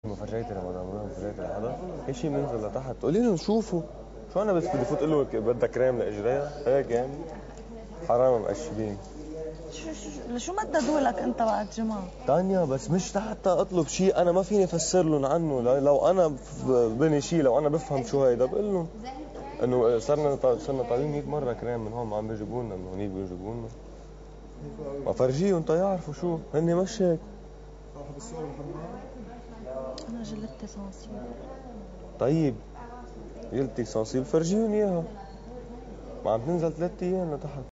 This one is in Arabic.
ما فرجيتي رمضان ما فرجيتي لحدا اي شيء بننزل لتحت تقولي له نشوفه شو انا بس بدي فوت اقول له بدك كريم لاجريها هيك يعني حرام مقشبين. شو مددوا لك انت بعد جمعة؟ تانيا بس مش لحتى اطلب شيء انا ما فيني افسر لهم عنه. لو انا بني شيء لو انا بفهم شو هيدا بقول لهم انه صرنا طالبين 100 مره كريم من هون ما عم بيجيبوا لنا من هونيك بيجيبوا لنا ما فرجيهم يعرفوا شو هن مش هيك. انا جلدت سانسيل. طيب جلتك سانسيل فرجيهم اياها ما عم تنزل 3 ايام لتحت.